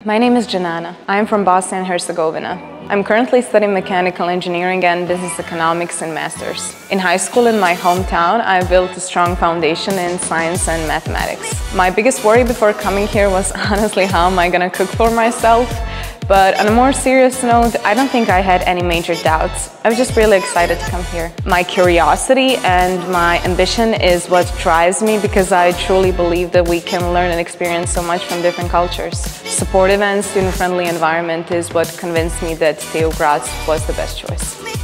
My name is Dzenana. I am from Bosnia and Herzegovina. I'm currently studying mechanical engineering and business economics in masters. In high school in my hometown, I built a strong foundation in science and mathematics. My biggest worry before coming here was honestly how am I gonna cook for myself? But on a more serious note, I don't think I had any major doubts. I was just really excited to come here. My curiosity and my ambition is what drives me because I truly believe that we can learn and experience so much from different cultures. Supportive and student-friendly environment is what convinced me that TU Graz was the best choice.